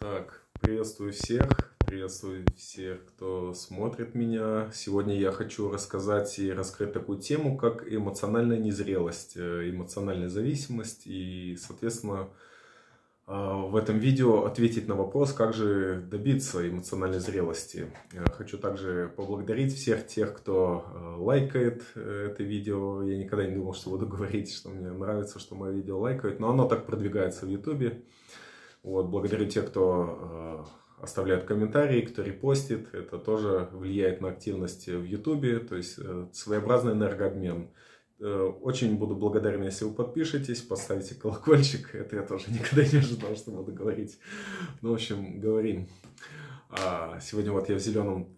Так, приветствую всех, кто смотрит меня. Сегодня я хочу рассказать и раскрыть такую тему, как эмоциональная незрелость, эмоциональная зависимость и, соответственно, в этом видео ответить на вопрос, как же добиться эмоциональной зрелости. Хочу также поблагодарить всех тех, кто лайкает это видео. Я никогда не думал, что буду говорить, что мне нравится, что мое видео лайкают, но оно так продвигается в YouTube. Вот, благодарю тех, кто оставляет комментарии, кто репостит. Это тоже влияет на активность в YouTube, то есть своеобразный энергообмен. Очень буду благодарен, если вы подпишетесь, поставите колокольчик. Это я тоже никогда не ожидал, что буду говорить. Ну, в общем, говорим. Сегодня вот я в зеленом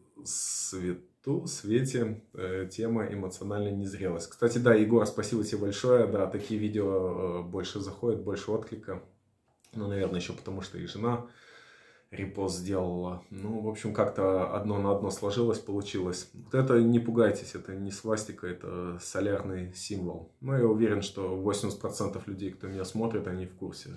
свете. Тема эмоциональная незрелость. Кстати, да, Егор, спасибо тебе большое. Да, такие видео больше заходят, больше отклика. Ну, наверное, еще потому, что и жена репост сделала. Ну, в общем, как-то одно на одно сложилось, получилось. Вот это не пугайтесь, это не свастика, это солярный символ. Но я уверен, что 80% людей, кто меня смотрит, они в курсе,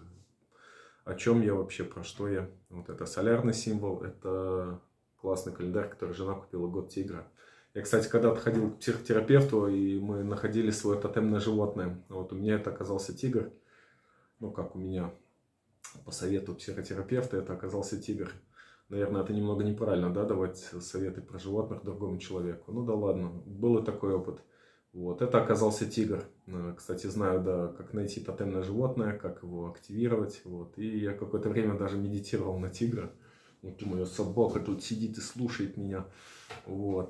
о чем я вообще, про что я. Вот это солярный символ, это классный календарь, который жена купила, год тигра. Я, кстати, когда-то ходил к психотерапевту, и мы находили свое тотемное животное. Вот у меня это оказался тигр. Ну, как у меня... По совету психотерапевта это оказался тигр. Наверное, это немного неправильно, да, давать советы про животных другому человеку. Ну да ладно, был и такой опыт. Вот, это оказался тигр. Кстати, знаю, да, как найти тотемное животное, как его активировать. Вот. И я какое-то время даже медитировал на тигра. Вот моя собака тут сидит и слушает меня. Вот.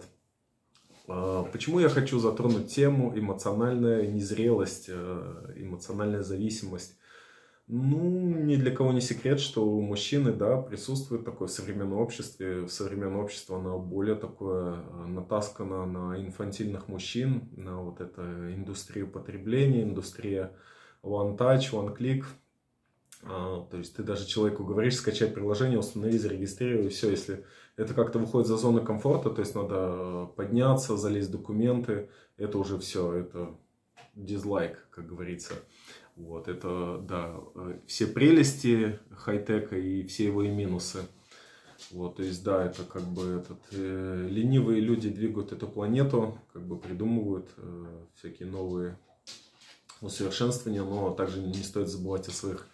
Почему я хочу затронуть тему эмоциональная незрелость, эмоциональная зависимость? Ну, ни для кого не секрет, что у мужчины, да, присутствует такое в современном обществе. Современное общество, оно более такое натаскано на инфантильных мужчин, на вот эту индустрию потребления, индустрия one touch, one click. То есть ты даже человеку говоришь скачать приложение, установи, зарегистрируй, и все. Если это как-то выходит за зону комфорта, то есть надо подняться, залезть в документы, это уже все, это дизлайк, как говорится. Вот, это, да, все прелести хай-тека и все его и минусы. Вот, то есть, да, это как бы ленивые люди двигают эту планету, как бы придумывают всякие новые усовершенствования, но также не стоит забывать о своих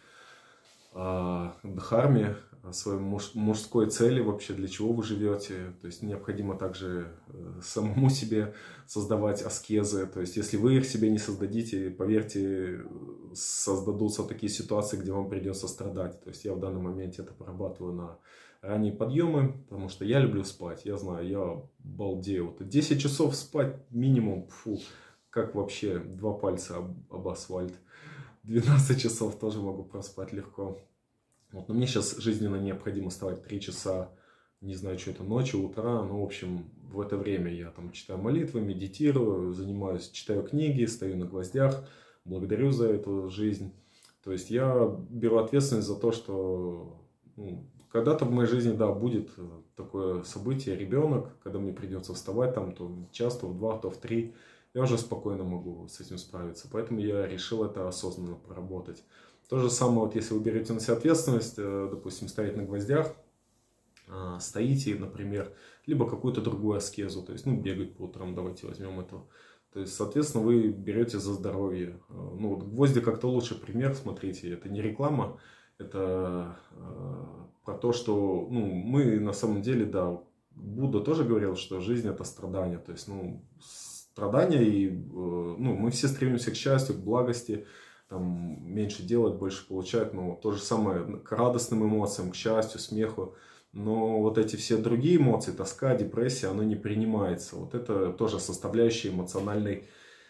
дхарме, о своей мужской цели вообще, для чего вы живете. То есть необходимо также самому себе создавать аскезы. То есть если вы их себе не создадите, поверьте, создадутся такие ситуации, где вам придется страдать. То есть я в данный момент это прорабатываю на ранние подъемы, потому что я люблю спать. Я знаю, я балдею. Вот 10 часов спать минимум, фу, как вообще 2 пальца об асфальт. 12 часов тоже могу проспать легко. Вот, но мне сейчас жизненно необходимо вставать 3 часа, не знаю, что это, ночью, утра. Ну, в общем, в это время я там читаю молитвы, медитирую, занимаюсь, читаю книги, стою на гвоздях, благодарю за эту жизнь. То есть я беру ответственность за то, что когда-то в моей жизни, да, будет такое событие, ребенок, когда мне придется вставать там то в час, то в 2, то в 3. Я уже спокойно могу с этим справиться. Поэтому я решил это осознанно проработать. То же самое, вот если вы берете на себя ответственность, допустим, стоять на гвоздях, стоите, например, либо какую-то другую аскезу, то есть, ну, бегать по утрам, давайте возьмем это. То есть, соответственно, вы берете за здоровье. Ну, вот гвозди как-то лучший пример, смотрите, это не реклама, это про то, что, ну, мы на самом деле, да, Будда тоже говорил, что жизнь это страдание, то есть, ну, страдания, и ну, мы все стремимся к счастью, к благости, там, меньше делать, больше получать, но то же самое к радостным эмоциям, к счастью, смеху. Но вот эти все другие эмоции, тоска, депрессия, оно не принимается. Вот это тоже составляющая эмоциональной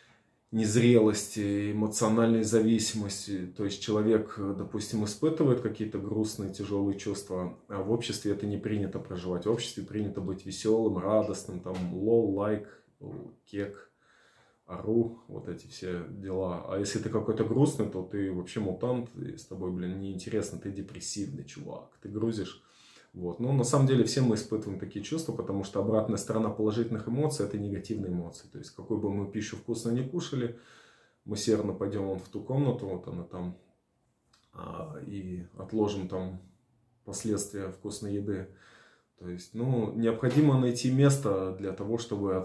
незрелости, эмоциональной зависимости. То есть человек, допустим, испытывает какие-то грустные, тяжелые чувства, а в обществе это не принято проживать. В обществе принято быть веселым, радостным, там, лол, лайк, кек, ору, вот эти все дела. А если ты какой-то грустный, то ты вообще мутант, и с тобой, блин, неинтересно, ты депрессивный чувак, ты грузишь. Вот. Но на самом деле все мы испытываем такие чувства, потому что обратная сторона положительных эмоций – это негативные эмоции. То есть, какую бы мы пищу вкусно не кушали, мы все равно пойдем вон в ту комнату, вот она там, и отложим там последствия вкусной еды. То есть, ну, необходимо найти место для того, чтобы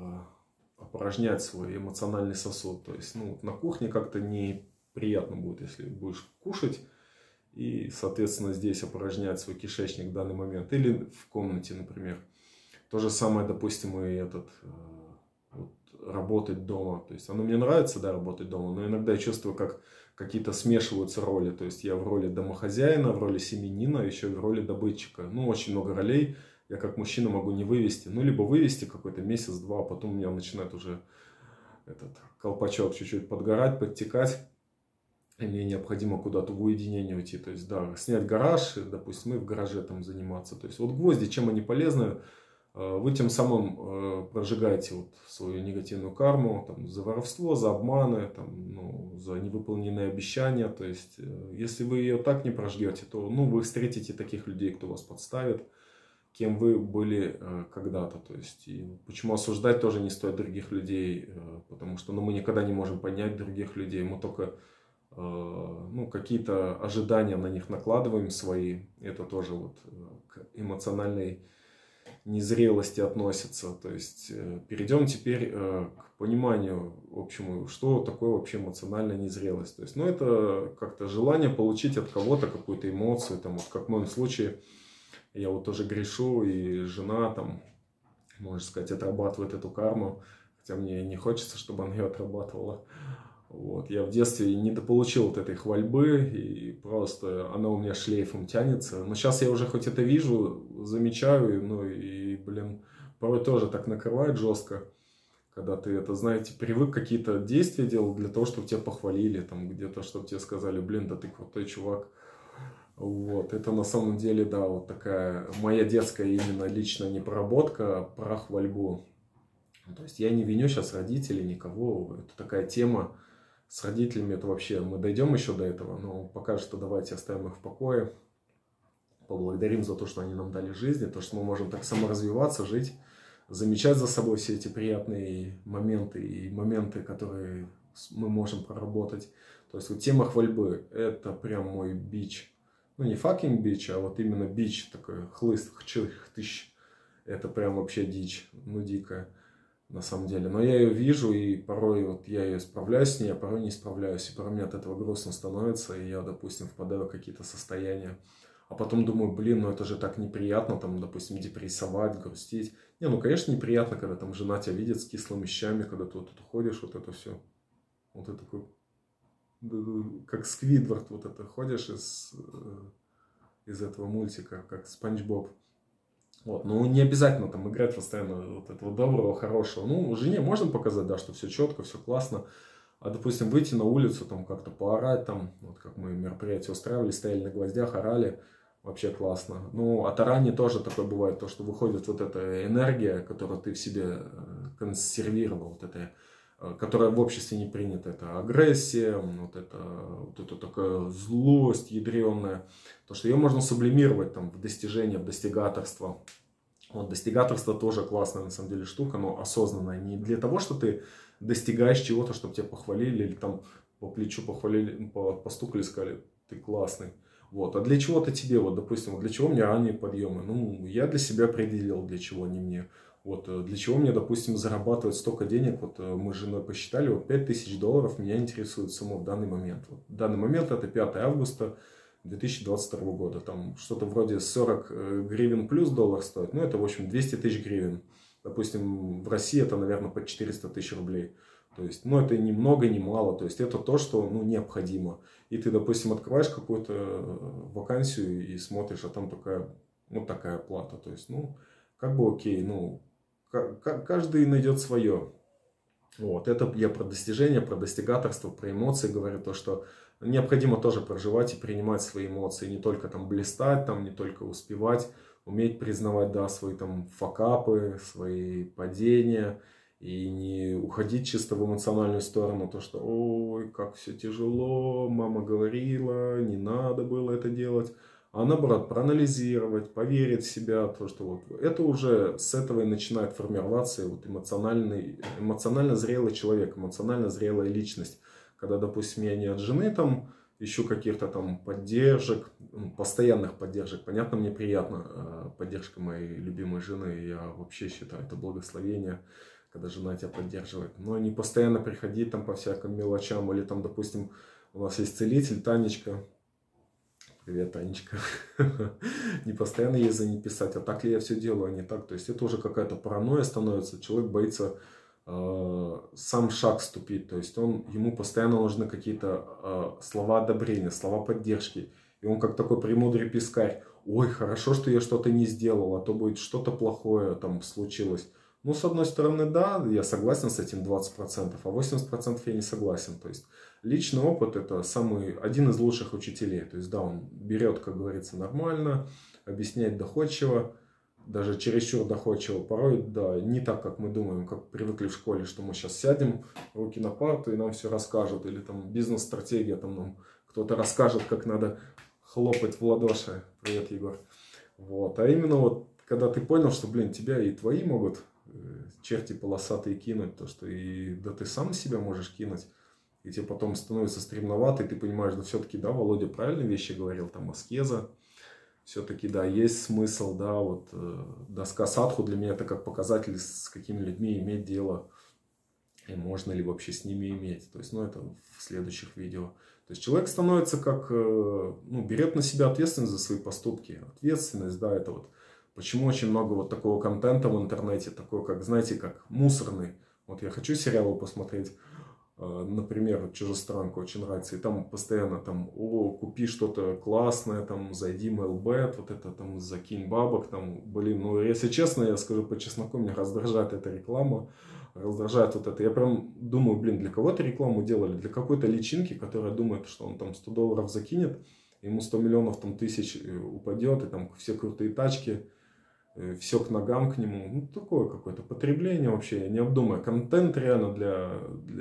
опорожнять свой эмоциональный сосуд. То есть, ну, на кухне как-то неприятно будет, если будешь кушать и, соответственно, здесь опорожнять свой кишечник в данный момент. Или в комнате, например. То же самое, допустим, и вот, работать дома. То есть, оно мне нравится, да, работать дома, но иногда я чувствую, как какие-то смешиваются роли. То есть, я в роли домохозяина, в роли семьянина, еще и в роли добытчика. Ну, очень много ролей. Я как мужчина могу не вывести. Ну, либо вывести какой-то месяц-два, а потом у меня начинает уже этот колпачок чуть-чуть подгорать, подтекать. И мне необходимо куда-то в уединение уйти. То есть, да, снять гараж, допустим, и в гараже там заниматься. То есть, вот гвозди, чем они полезны? Вы тем самым прожигаете вот свою негативную карму там, за воровство, за обманы, там, ну, за невыполненные обещания. То есть, если вы ее так не прожгете, то ну, вы встретите таких людей, кто вас подставит, кем вы были когда-то. То есть, и почему осуждать тоже не стоит других людей, потому что ну, мы никогда не можем понять других людей, мы только ну, какие-то ожидания на них накладываем свои. Это тоже вот к эмоциональной незрелости относится. То есть перейдем теперь к пониманию общему, что такое вообще эмоциональная незрелость. То есть, ну, это как-то желание получить от кого-то какую-то эмоцию. Там, вот, как в моем случае, я вот тоже грешу, и жена, там, можно сказать, отрабатывает эту карму. Хотя мне не хочется, чтобы она ее отрабатывала. Вот. Я в детстве недополучил вот этой хвальбы, и просто она у меня шлейфом тянется. Но сейчас я уже хоть это вижу, замечаю, ну и, блин, порой тоже так накрывает жестко, когда ты это, знаете, привык какие-то действия делать для того, чтобы тебя похвалили, там где-то, чтобы тебе сказали, блин, да ты крутой чувак. Вот, это на самом деле, да, вот такая моя детская именно личная непроработка про хвальбу. То есть я не виню сейчас родителей, никого, это такая тема. С родителями это вообще, мы дойдем еще до этого, но пока что давайте оставим их в покое. Поблагодарим за то, что они нам дали жизнь, то, что мы можем так саморазвиваться, жить, замечать за собой все эти приятные моменты и моменты, которые мы можем проработать. То есть вот тема хвальбы, это прям мой бич. Ну не fucking бич, а вот именно бич, такой хлыст, хтыщ. Это прям вообще дичь, ну дикая. На самом деле. Но я ее вижу, и порой вот я ее справляюсь с ней, а порой не справляюсь. И порой мне от этого грустно становится, и я, допустим, впадаю в какие-то состояния. А потом думаю, блин, ну это же так неприятно, там, допустим, депрессовать, грустить. Не, ну, конечно, неприятно, когда там жена тебя видит с кислыми щами, когда ты вот тут ходишь, вот это все. Вот это такой, как Сквидвард, вот это, ходишь из этого мультика, как Спанч Боб. Вот, ну не обязательно там играть постоянно вот этого доброго, хорошего. Ну, жене можно показать, да, что все четко, все классно. А, допустим, выйти на улицу, там как-то поорать, там, вот как мы мероприятие устраивали, стояли на гвоздях, орали, вообще классно. Ну, от орания тоже такое бывает, то, что выходит вот эта энергия, которую ты в себе консервировал, вот эта, которая в обществе не принята. Это агрессия, вот это такая злость ядреная. То, что ее можно сублимировать там, в достижение, в достигаторство. Вот, достигаторство тоже классная на самом деле штука, но осознанная. Не для того, что ты достигаешь чего-то, чтобы тебя похвалили, или там по плечу похвалили, постукали, сказали, ты классный. Вот. А для чего-то тебе, вот, допустим, для чего мне ранние подъемы? Ну, я для себя определил, для чего они мне. Вот, для чего мне, допустим, зарабатывать столько денег, вот мы с женой посчитали, вот $5000 меня интересует сумма в данный момент. Вот, в данный момент это 5 августа 2022 года, там что-то вроде 40 гривен плюс доллар стоит, ну это в общем 200 тысяч гривен. Допустим, в России это, наверное, под 400 тысяч рублей. То есть, ну это ни много, ни мало, то есть это то, что ну, необходимо. И ты, допустим, открываешь какую-то вакансию и смотришь, а там такая, ну такая плата, то есть, ну как бы окей, ну каждый найдет свое. Вот, это я про достижения, про достигаторство, про эмоции говорю, то, что необходимо тоже проживать и принимать свои эмоции, не только там блистать, там, не только успевать, уметь признавать, да, свои там факапы, свои падения, и не уходить чисто в эмоциональную сторону, то, что, ой, как все тяжело, мама говорила, не надо было это делать. А наоборот, проанализировать, поверить в себя, то, что вот это уже с этого и начинает формироваться вот эмоционально зрелый человек, эмоционально зрелая личность. Когда, допустим, я не от жены там ищу каких-то там поддержек, постоянных поддержек. Понятно, мне приятно поддержка моей любимой жены, я вообще считаю это благословение, когда жена тебя поддерживает. Но не постоянно приходить там по всяким мелочам, или там, допустим, у нас есть целитель Танечка. Привет, Танечка. Не постоянно ей за ней писать, а так ли я все делаю, а не так. То есть это уже какая-то паранойя становится, человек боится сам шаг ступить, то есть ему постоянно нужны какие-то слова одобрения, слова поддержки. И он как такой премудрый пескарь: ой, хорошо, что я что-то не сделал, а то будет что-то плохое там случилось. Ну, с одной стороны, да, я согласен с этим 20%, а 80% я не согласен. То есть личный опыт — это один из лучших учителей. То есть да, он берет, как говорится, нормально, объясняет доходчиво, даже чересчур доходчиво, порой, да, не так, как мы думаем, как привыкли в школе, что мы сейчас сядем, руки на парту и нам все расскажут, или там бизнес-стратегия, там нам кто-то расскажет, как надо хлопать в ладоши. Привет, Егор. Вот. А именно вот, когда ты понял, что, блин, тебя и твои могут черти полосатые кинуть, то, что и да ты сам себя можешь кинуть, и тебе потом становится стремновато, и ты понимаешь, да все-таки, да, Володя правильные вещи говорил, там, аскеза. Все-таки, да, есть смысл, да, вот доска садху для меня это как показатель, с какими людьми иметь дело, и можно ли вообще с ними иметь. То есть, ну, это в следующих видео. То есть, человек становится как, ну, берет на себя ответственность за свои поступки. Ответственность, да, это вот, почему очень много вот такого контента в интернете, такой, как, знаете, как мусорный. Вот я хочу сериалы посмотреть, например, «Чужестранка» очень нравится, и там постоянно там: о, купи что-то классное, там, зайди в Mailbet, вот это там, закинь бабок, там, блин, ну, если честно, я скажу по чесноку, меня раздражает эта реклама, раздражает вот это, я прям думаю, блин, для кого-то рекламу делали, для какой-то личинки, которая думает, что он там $100 закинет, ему 100 миллионов там тысяч упадет, и там все крутые тачки, все к ногам к нему. Ну, такое какое-то потребление вообще, не обдумывая. Контент реально для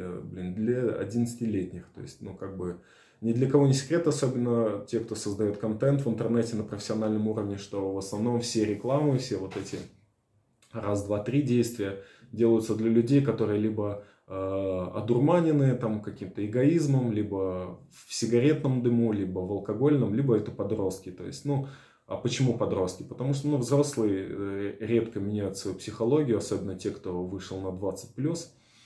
11-летних. То есть, ну, как бы, ни для кого не секрет, особенно те, кто создает контент в интернете на профессиональном уровне, что в основном все рекламы, все вот эти раз, два, три действия делаются для людей, которые либо одурманены там каким-то эгоизмом, либо в сигаретном дыму, либо в алкогольном, либо это подростки. То есть, ну, а почему подростки? Потому что, ну, взрослые редко меняют свою психологию, особенно те, кто вышел на 20+,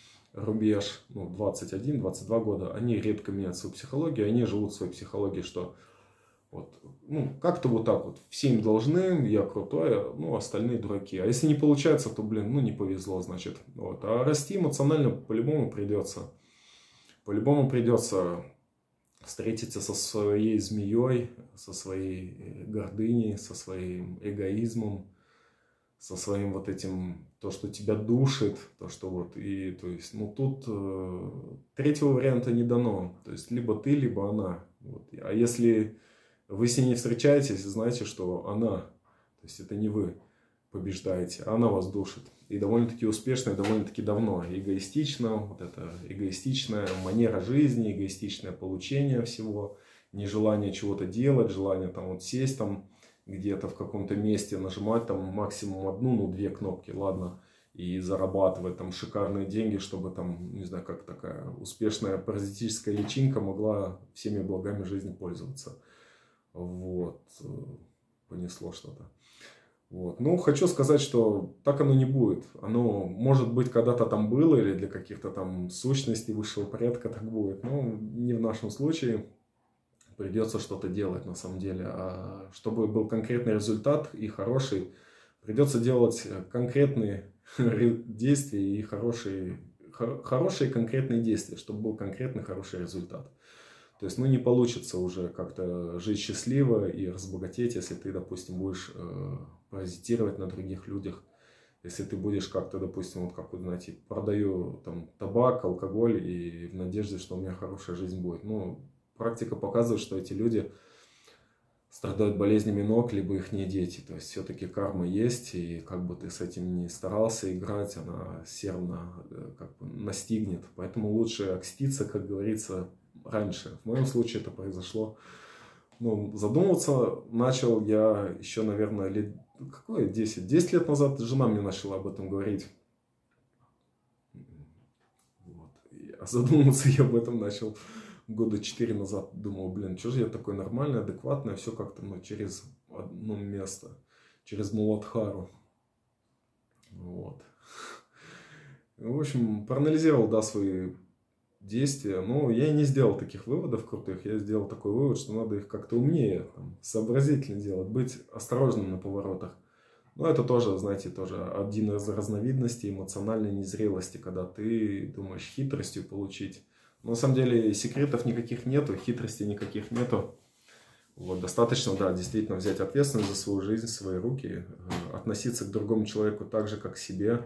рубеж, ну, 21-22 года, они редко меняют свою психологию, они живут своей психологией, что вот, ну, как-то вот так вот, все им должны, я крутой, ну, остальные дураки. А если не получается, то, блин, ну, не повезло, значит. Вот. А расти эмоционально по-любому придется. По-любому придется встретиться со своей змеей, со своей гордыней, со своим эгоизмом, со своим вот этим, то, что тебя душит, то, что вот, и, то есть, ну, тут третьего варианта не дано, то есть, либо ты, либо она, вот. А если вы с ней не встречаетесь, знаете, что она, то есть, это не вы побеждаете, а она вас душит. И довольно-таки успешно, и довольно-таки давно. Эгоистично, вот это эгоистичная манера жизни, эгоистичное получение всего, нежелание чего-то делать, желание там вот сесть там где-то в каком-то месте, нажимать там максимум одну, ну, две кнопки, ладно, и зарабатывать там шикарные деньги, чтобы там, не знаю, как такая успешная паразитическая личинка могла всеми благами жизни пользоваться. Вот, понесло что-то. Вот. Ну, хочу сказать, что так оно не будет. Оно, может быть, когда-то там было, или для каких-то там сущностей высшего порядка так будет. Но не в нашем случае. Придется что-то делать на самом деле. А чтобы был конкретный результат и хороший, придется делать конкретные действия и хорошие конкретные действия, чтобы был конкретный хороший результат. То есть, ну, не получится уже как-то жить счастливо и разбогатеть, если ты, допустим, будешь паразитировать на других людях. Если ты будешь как-то, допустим, вот как вы знаете, продаю там табак, алкоголь и в надежде, что у меня хорошая жизнь будет. Ну, практика показывает, что эти люди страдают болезнями ног, либо их не дети. То есть, все-таки карма есть, и как бы ты с этим не старался играть, она сервно как бы настигнет. Поэтому лучше окститься, как говорится, раньше. В моем случае это произошло. Ну, задумываться начал я еще, наверное, лет... Какое? 10 лет назад жена мне начала об этом говорить. Вот. А задумываться я об этом начал года 4 назад думал, блин, что же я такой нормальный, адекватный, а все как-то ну, через одно место, через Муладхару. Вот. В общем, проанализировал, да, свои действия, но я не сделал таких выводов крутых, я сделал такой вывод, что надо их как-то умнее, там, сообразительно делать, быть осторожным на поворотах. Но это тоже, знаете, тоже один из разновидностей эмоциональной незрелости, когда ты думаешь хитростью получить. Но на самом деле секретов никаких нету, хитростей никаких нету. Вот, достаточно, да, действительно взять ответственность за свою жизнь в свои руки, относиться к другому человеку так же, как к себе,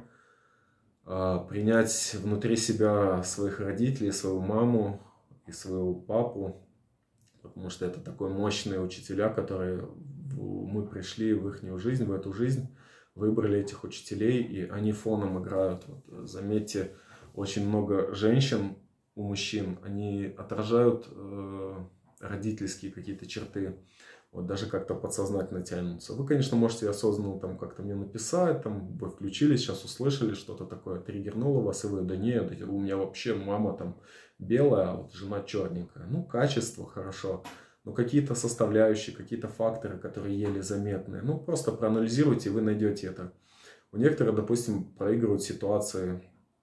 принять внутри себя своих родителей, свою маму и своего папу, потому что это такой мощные учителя, которые мы пришли в их жизнь, в эту жизнь, выбрали этих учителей, и они фоном играют. Вот, заметьте, очень много женщин у мужчин, они отражают родительские какие-то черты, вот даже как-то подсознательно тянутся. Вы, конечно, можете осознанно там как-то мне написать, там вы включились, сейчас услышали что-то такое, триггернуло вас, и вы, да нет, у меня вообще мама там белая, а вот жена черненькая. Ну, качество хорошо, но какие-то составляющие, какие-то факторы, которые еле заметны. Ну, просто проанализируйте, и вы найдете это. У некоторых, допустим, проигрывают ситуации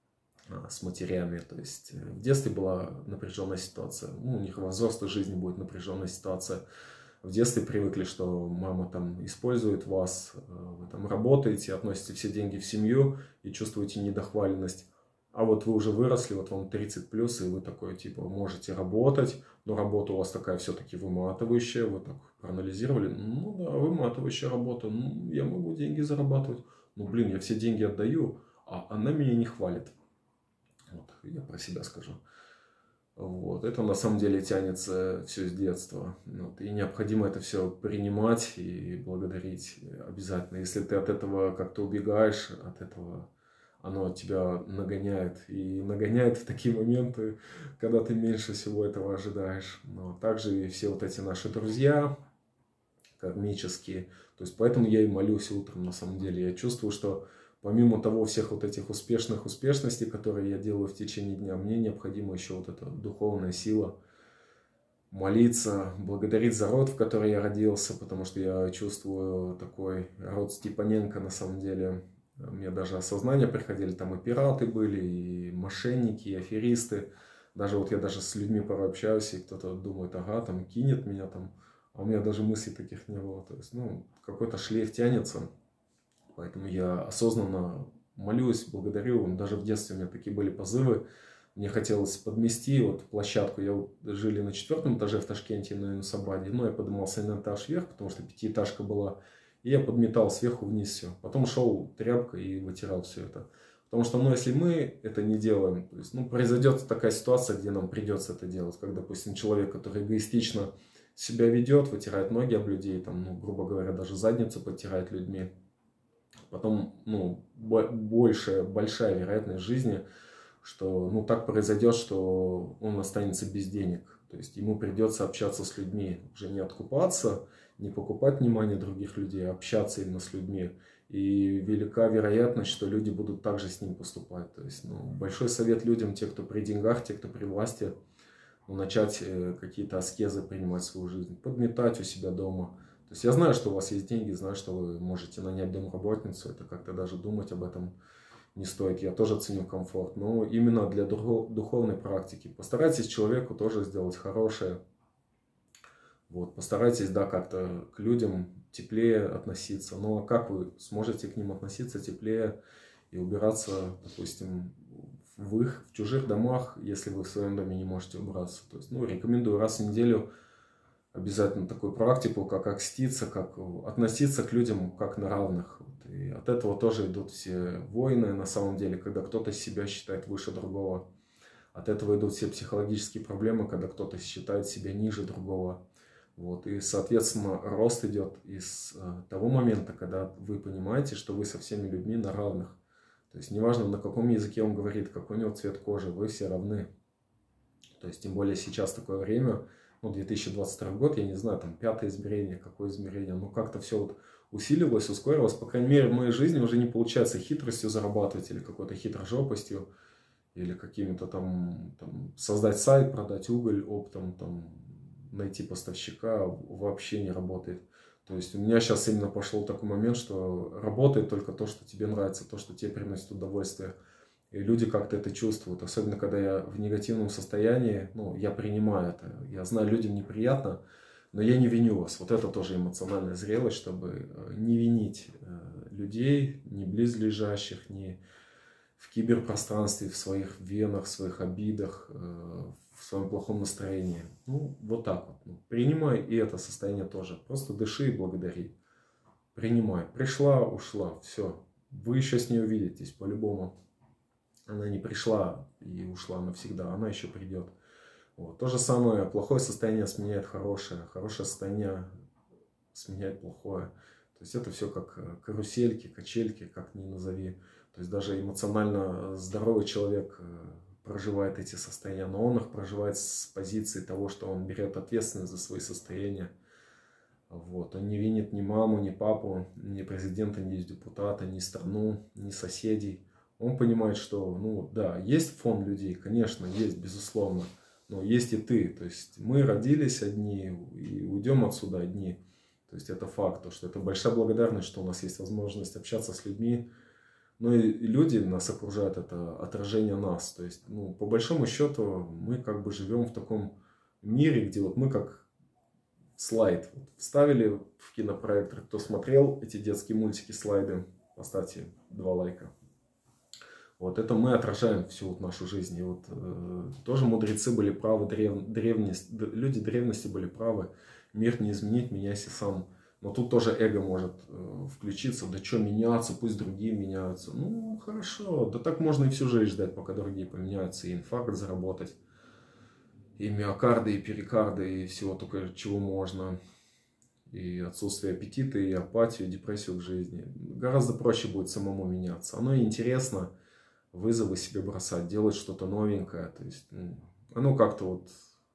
с матерями. То есть в детстве была напряженная ситуация, ну, у них во взрослой жизни будет напряженная ситуация. В детстве привыкли, что мама там использует вас, вы там работаете, относите все деньги в семью и чувствуете недохваленность. А вот вы уже выросли, вот вам 30 плюс, и вы такой, типа, можете работать, но работа у вас такая все-таки выматывающая, вы так проанализировали, ну да, выматывающая работа, ну, я могу деньги зарабатывать, ну, блин, я все деньги отдаю, а она меня не хвалит. Вот, я про себя скажу. Вот. Это на самом деле тянется все с детства. Вот. И необходимо это все принимать и благодарить обязательно. Если ты от этого как-то убегаешь, от этого оно тебя нагоняет. И нагоняет в такие моменты, когда ты меньше всего этого ожидаешь. Но также и все вот эти наши друзья кармические. То есть поэтому я и молюсь утром на самом деле. Я чувствую, что помимо того, всех вот этих успешностей, которые я делаю в течение дня, мне необходима еще вот эта духовная сила. Молиться, благодарить за род, в который я родился, потому что я чувствую такой род Степаненко на самом деле. Мне даже осознания приходили, там и пираты были, и мошенники, и аферисты. Даже вот я даже с людьми порой общаюсь, и кто-то думает, ага, там кинет меня там. А у меня даже мыслей таких не было. То есть, ну, какой-то шлейф тянется. Поэтому я осознанно молюсь, благодарю. Даже в детстве у меня такие были позывы. Мне хотелось подмести вот площадку. Я вот жили на 4-м этаже в Ташкенте, на Юнусабаде. Ну, я поднимался на этаж вверх, потому что 5-этажка была. И я подметал сверху вниз все. Потом шел тряпкой и вытирал все это. Потому что, ну, если мы это не делаем, то есть, ну, произойдет такая ситуация, где нам придется это делать. Как, допустим, человек, который эгоистично себя ведет, вытирает ноги об людей, там, ну, грубо говоря, даже задницу подтирает людьми. Потом, ну, большая вероятность жизни, что, ну, так произойдет, что он останется без денег. То есть ему придется общаться с людьми, уже не откупаться, не покупать внимание других людей, а общаться именно с людьми. И велика вероятность, что люди будут также с ним поступать. То есть, ну, большой совет людям, те, кто при деньгах, те, кто при власти, ну, начать какие-то аскезы принимать в свою жизнь, подметать у себя дома. То есть я знаю, что у вас есть деньги, знаю, что вы можете нанять домработницу, это как-то даже думать об этом не стоит. Я тоже ценю комфорт, но именно для духовной практики. Постарайтесь человеку тоже сделать хорошее. Вот, постарайтесь, да, как-то к людям теплее относиться. Но как вы сможете к ним относиться теплее и убираться, допустим, в чужих домах, если вы в своем доме не можете убраться? То есть, ну, рекомендую раз в неделю обязательно такую практику, как окститься, как относиться к людям как на равных. И от этого тоже идут все войны, на самом деле, когда кто-то себя считает выше другого. От этого идут все психологические проблемы, когда кто-то считает себя ниже другого. Вот. И, соответственно, рост идет из того момента, когда вы понимаете, что вы со всеми людьми на равных. То есть неважно, на каком языке он говорит, какой у него цвет кожи, вы все равны. То есть, тем более сейчас такое время, ну, 2022 год, я не знаю, там, 5-е измерение, какое измерение, но как-то все вот усиливалось, ускорилось. По крайней мере, в моей жизни уже не получается хитростью зарабатывать или какой-то хитрожопостью. или какими-то там создать сайт, продать уголь оптом, там, найти поставщика вообще не работает. То есть у меня сейчас именно пошел такой момент, что работает только то, что тебе нравится, то, что тебе приносит удовольствие. И люди как-то это чувствуют, особенно когда я в негативном состоянии, ну, я принимаю это. Я знаю, людям неприятно, но я не виню вас. Вот это тоже эмоциональная зрелость, чтобы не винить людей, ни близлежащих, ни в киберпространстве, в своих венах, в своих обидах, в своем плохом настроении. Ну, вот так вот. Ну, принимай и это состояние тоже. Просто дыши и благодари. Принимай. Пришла, ушла, все. Вы еще с ней увидитесь, по-любому. Она не пришла и ушла навсегда, она еще придет. Вот. То же самое, плохое состояние сменяет хорошее, хорошее состояние сменяет плохое. То есть это все как карусельки, качельки, как ни назови. То есть даже эмоционально здоровый человек проживает эти состояния, но он их проживает с позиции того, что он берет ответственность за свои состояния. Вот. Он не винит ни маму, ни папу, ни президента, ни депутата, ни страну, ни соседей. Он понимает, что, ну да, есть фон людей, конечно, есть, безусловно, но есть и ты. То есть мы родились одни и уйдем отсюда одни. То есть это факт, то, что это большая благодарность, что у нас есть возможность общаться с людьми. Ну и люди нас окружают, это отражение нас. То есть, ну, по большому счету, мы как бы живем в таком мире, где вот мы как слайд вот вставили в кинопроектор. Кто смотрел эти детские мультики, слайды, поставьте 2 лайка. Вот это мы отражаем всю вот нашу жизнь. И вот тоже мудрецы были правы, люди древности были правы. Мир не изменить, меняйся сам. Но тут тоже эго может включиться. Да что меняться, пусть другие меняются. Ну, хорошо. Да так можно и всю жизнь ждать, пока другие поменяются. И инфаркт заработать. И миокарды, и перикарды, и всего только чего можно. И отсутствие аппетита, и апатию, и депрессию к жизни. Гораздо проще будет самому меняться. Оно интересно. Вызовы себе бросать, делать что-то новенькое. То есть, ну, оно как-то вот...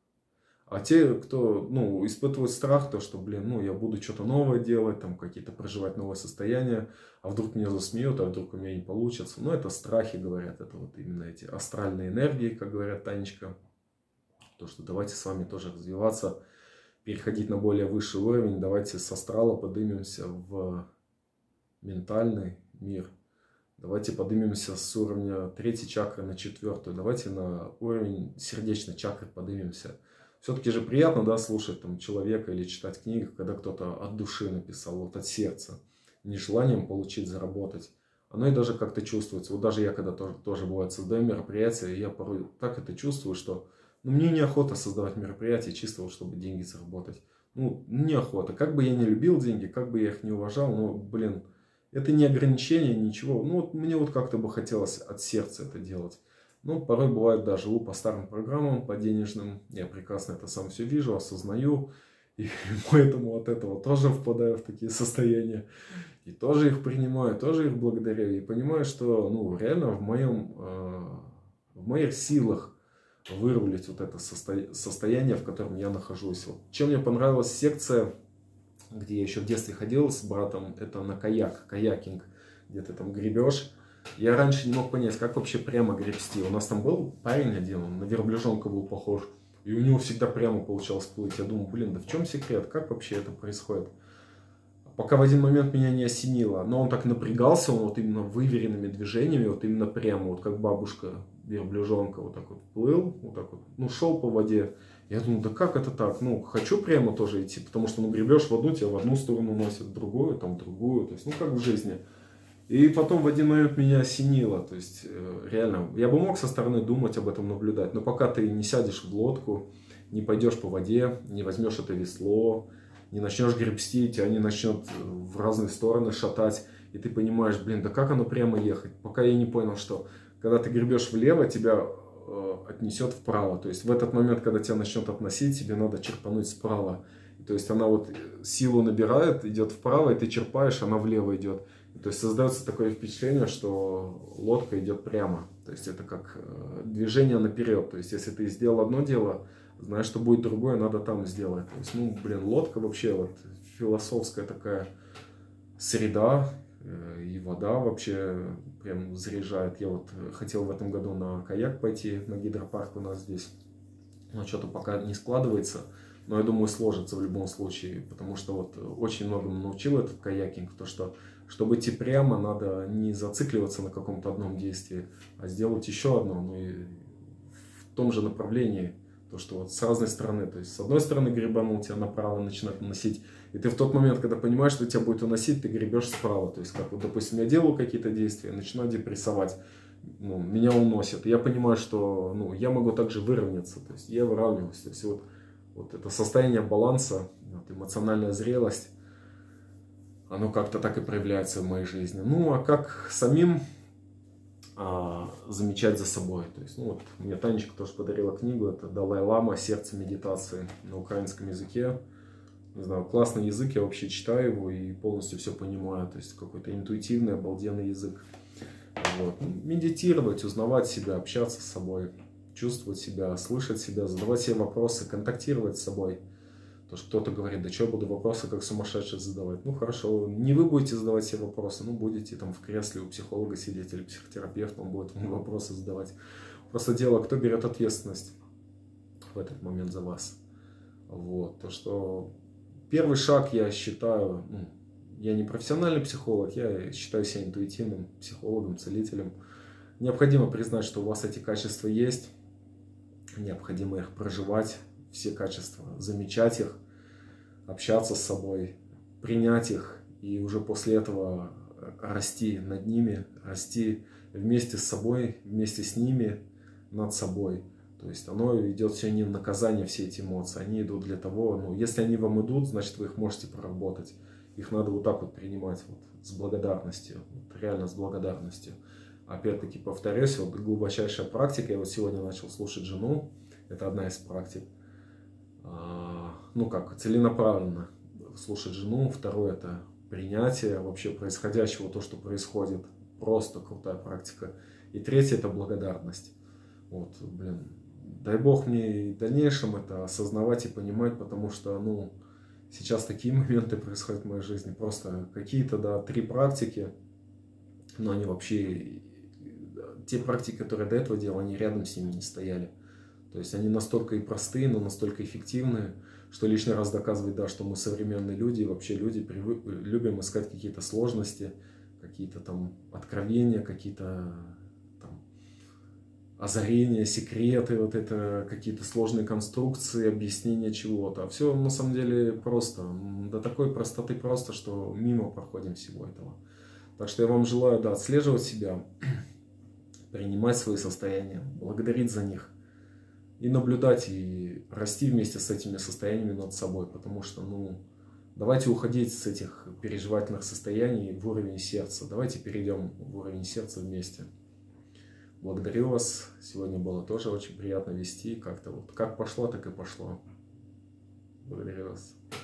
А те, кто, ну, испытывает страх, то, что, блин, ну, я буду что-то новое делать, там, какие-то проживать новые состояния, а вдруг меня засмеют, а вдруг у меня не получится. Ну, это страхи, говорят, это вот именно эти астральные энергии, как говорят Танечка. То, что давайте с вами тоже развиваться, переходить на более высший уровень, давайте с астрала поднимемся в ментальный мир. Давайте поднимемся с уровня 3-й чакры на 4-ю. Давайте на уровень сердечной чакры поднимемся. Все-таки же приятно, да, слушать там человека или читать книгу, когда кто-то от души написал, вот от сердца. Не желанием получить, заработать. Оно и даже как-то чувствуется. Вот даже я, когда тоже бывает, создаю мероприятия, я порой так это чувствую, что ну, мне неохота создавать мероприятия чисто вот, чтобы деньги заработать. Ну, неохота. Как бы я не любил деньги, как бы я их не уважал, но, блин, это не ограничение, ничего. Ну, вот мне вот как-то бы хотелось от сердца это делать. Ну, порой бывает, да, живу по старым программам, по денежным. Я прекрасно это сам все вижу, осознаю. И поэтому от этого тоже впадаю в такие состояния. И тоже их принимаю, тоже их благодарю. И понимаю, что, ну, реально в моих силах вырулить вот это состояние, в котором я нахожусь. Вот. Чем мне понравилась секция, где я еще в детстве ходил с братом, это на каякинг, где ты там гребешь. Я раньше не мог понять, как вообще прямо гребсти. У нас там был парень один, он на верблюжонка был похож, и у него всегда прямо получалось плыть. Я думаю, блин, да в чем секрет, как вообще это происходит? Пока в один момент меня не осенило, но он так напрягался, он вот именно выверенными движениями, вот именно прямо, вот как бабушка верблюжонка, вот так вот плыл, вот так вот, ну шел по воде. Я думаю, да как это так? Ну, хочу прямо тоже идти, потому что, ну, гребешь в одну, тебя в одну сторону носит, в другую, там, в другую. То есть, ну, как в жизни. И потом в один момент меня осенило. То есть, реально, я бы мог со стороны думать об этом, наблюдать. Но пока ты не сядешь в лодку, не пойдешь по воде, не возьмешь это весло, не начнешь гребсти, тебя не начнет в разные стороны шатать. И ты понимаешь, блин, да как оно прямо ехать? Пока я не понял, что когда ты гребешь влево, тебя отнесет вправо. То есть в этот момент, когда тебя начнет относить, тебе надо черпануть справа. То есть она вот силу набирает, идет вправо, и ты черпаешь, она влево идет. То есть создается такое впечатление, что лодка идет прямо. То есть это как движение наперед. То есть если ты сделал одно дело, знаешь, что будет другое, надо там сделать. То есть, ну, блин, лодка вообще вот философская такая среда, и вода вообще прям заряжает. Я вот хотел в этом году на каяк пойти, на гидропарк у нас здесь, но что-то пока не складывается. Но я думаю, сложится в любом случае, потому что вот очень многому научил этот каякинг, то что, чтобы идти прямо, надо не зацикливаться на каком-то одном действии, а сделать еще одно, ну и в том же направлении, то что вот с разной стороны, то есть с одной стороны гребанул, тебя направо начинает уносить, и ты в тот момент, когда понимаешь, что тебя будет уносить, ты гребешь справа, то есть как вот, допустим, я делаю какие-то действия, начинаю депрессовать, ну, меня уносит, и я понимаю, что, ну, я могу также выровняться, то есть я выравниваюсь, то есть вот это состояние баланса, вот, эмоциональная зрелость, оно как-то так и проявляется в моей жизни. Ну, а как самим замечать за собой? То есть, ну, вот мне Танечка тоже подарила книгу, это Далай-лама «Сердце медитации» на украинском языке. Не знаю, классный язык, я вообще читаю его и полностью все понимаю. То есть, какой-то интуитивный, обалденный язык. Вот. Медитировать, узнавать себя, общаться с собой, чувствовать себя, слышать себя, задавать себе вопросы, контактировать с собой. То, что кто-то говорит, да что я буду вопросы как сумасшедший задавать. Ну хорошо, не вы будете задавать себе вопросы, ну будете там в кресле у психолога сидеть или психотерапевта, он будет вам вопросы задавать. Просто дело, кто берет ответственность в этот момент за вас. Вот. То, что первый шаг, я считаю, ну, я не профессиональный психолог, я считаю себя интуитивным психологом, целителем. Необходимо признать, что у вас эти качества есть, необходимо их проживать, все качества, замечать их, общаться с собой, принять их и уже после этого расти над ними, расти вместе с собой, вместе с ними, над собой. То есть оно идет все не в наказание, все эти эмоции, они идут для того, ну, если они вам идут, значит вы их можете проработать. Их надо вот так вот принимать, вот, с благодарностью, вот, реально с благодарностью. Опять-таки повторюсь, вот глубочайшая практика, я вот сегодня начал слушать жену, это одна из практик. Ну как, целенаправленно слушать жену. Второе — это принятие вообще происходящего, то, что происходит. Просто крутая практика. И третье — это благодарность. Вот, блин, дай бог мне и в дальнейшем это осознавать и понимать, потому что, ну, сейчас такие моменты происходят в моей жизни. Просто какие-то, да, 3 практики, но они вообще, те практики, которые до этого делал, они рядом с ними не стояли. То есть они настолько и простые, но настолько эффективные, что лишний раз доказывает, да, что мы современные люди, и вообще люди любим искать какие-то сложности, какие-то там откровения, какие-то там озарения, секреты, вот это какие-то сложные конструкции, объяснения чего-то. А все на самом деле просто, до такой простоты просто, что мимо проходим всего этого. Так что я вам желаю, да, отслеживать себя, принимать свои состояния, благодарить за них. И наблюдать, и расти вместе с этими состояниями над собой. Потому что, ну, давайте уходить с этих переживательных состояний в уровень сердца. Давайте перейдем в уровень сердца вместе. Благодарю вас. Сегодня было тоже очень приятно вести. Как-то вот как пошло, так и пошло. Благодарю вас.